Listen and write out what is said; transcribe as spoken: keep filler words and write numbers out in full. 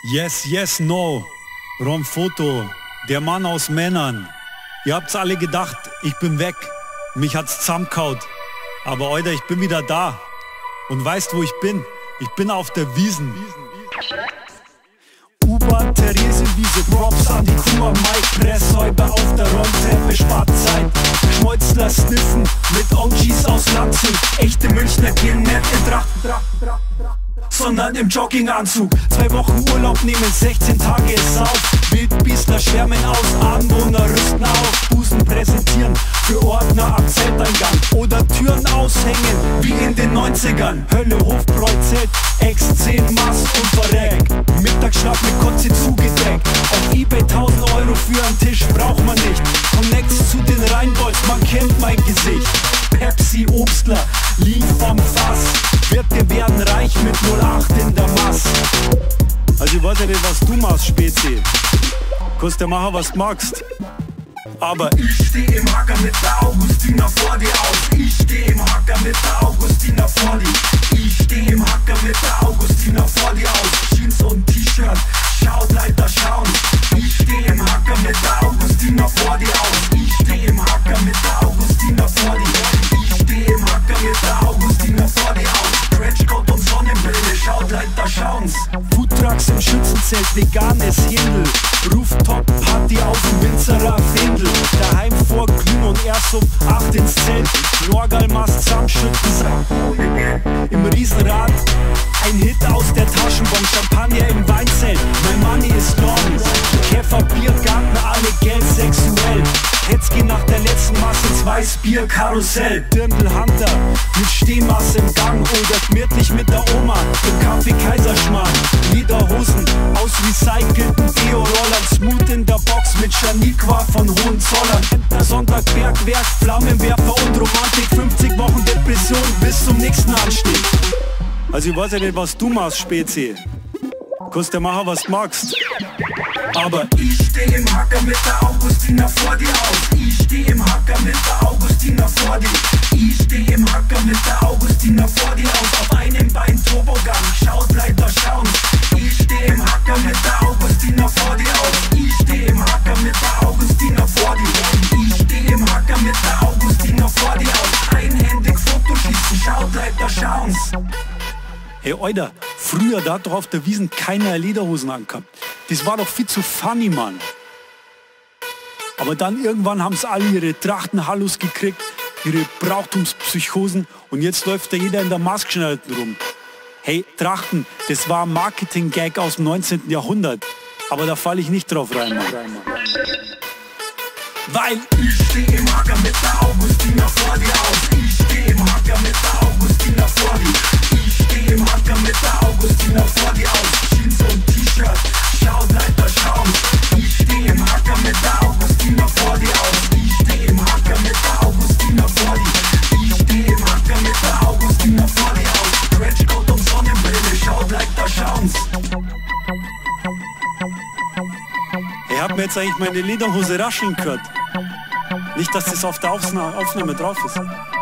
Yes, yes, no. Romfoto, der Mann aus Männern. Ihr habt's alle gedacht, ich bin weg. Mich hat's zusammengehaut. Aber Alter, ich bin wieder da. Und weißt, wo ich bin? Ich bin auf der Wiesen. U-Bahn, Theresienwiese, Props an die Kuh am Mike. Presshäuber auf der Rolltreppe, spart Zeit. Schmolzler sniffen mit O Gs aus Landshut. Echte Münchner gehen nicht in Trachten, sondern im Jogginganzug. Zwei Wochen Urlaub nehmen, sechzehn Tage ist auf. Wildbiester schwärmen aus, Anwohner rüsten auf. Busen präsentieren für Ordner am Zelteingang. Oder Türen aushängen, wie in den neunzigern. Hölle, Hofbräuzelt, Ex zehn Mass und Verreck. Mittagsschlaf mit Kotze zugedeckt. Auf Ebay tausend Euro für einen Tisch braucht man nicht. Connects zu den Rheinbolds, man kennt mein Gesicht. Pepsi, Obstler, lief vom Fass. Wirte werden reich mit null acht in der Mass. Also ich weiß ja nicht, was du machst, Spezi. Kannst ja machen, was du magst. Aber ich steh im Hacker mit der Augustiner vor dir aus. Ich steh im Hacker mit der Augustiner vor dir. Ich steh im Hacker mit der Augustiner vor dir aus. Jeans und T-Shirt, schaut Leiter schauen. Ich steh im Hacker mit der Augustiner vor dir aus. Ich steh im Hacker mit der Augustiner vor dir. Ich steh im Hacker mit der Augustiner vor dir aus. Trenchcoat und Sonnenbrille, schaut Leiter schauen's. Foodtrucks im Schützenzelt, veganes Händel. Rooftop-Party auf dem Winzerer Fendel. Daheim vorglühen und erst um acht ins Zelt. Norgalmast zusammenschütten im Riesenrad. Ein Hit aus der Taschenbon, Champagner im Weinzelt. Mein Money ist long. Käfer, Biergarten, alle Geld sexuell. Hetzke nach der letzten Masse, Weißbier, Karussell. Dirndl Hunter mit Stehmasse im Gang. Oder gemütlich mit der Oma im Kaffee Kaiserschmarrn. Lederhosen aus recycelten Deo-Rollern. Smooth in der Box mit Janiqua von Hohenzollern. Sonntag Bergwerk, Flammenwerfer und Romantik. fünfzig Wochen Depression bis zum nächsten Anstieg. Also ich weiß ja nicht, was du machst, Spezi. Kannst ja machen, was du magst. Aber ich steh im Hacker mit der Augustiner vor dir aus. Ich steh im Hacker mit der Augustiner vor dir. Ich steh im Hacker mit der Augustiner vor dir aus. Auf einem Bein Turbogang, schaut Leiter schauen. Ich steh im Hacker mit der Augustiner vor dir aus. Ich steh im Hacker mit der Augustiner vor dir. Ich steh im Hacker mit der Augustiner vor dir aus. Einhändig Fotoschießen, schaut Leiter schauen's. Hey Alter, früher da hat doch auf der Wiesn keiner Lederhosen angehabt. Das war doch viel zu funny, Mann. Aber dann irgendwann haben sie alle ihre Trachtenhallus gekriegt, ihre Brauchtumspsychosen und jetzt läuft da jeder in der Maßgeschneiderten rum. Hey, Trachten, das war ein Marketing-Gag aus dem neunzehnten Jahrhundert. Aber da falle ich nicht drauf rein, Mann. Weil ich steh im Hacker mit der Augustiner vor dir aus. Ich steh im Hacker mit der Augustiner vor dir. Ich steh im Hacker mit der Augustiner vor dir aus. Jeans und T-Shirt, schaut Leiter schauen. Ich steh im Hacker mit der Augustiner vor dir aus. Ich steh im Hacker mit der Augustiner vor dir. Ich steh im Hacker mit der Augustiner vor dir aus. Trenchcoat und Sonnenbrille, schaut Leiter schauen's. Ich hab mir jetzt eigentlich meine Lederhose rascheln gehört. Nicht, dass das auf der Aufnahme drauf ist.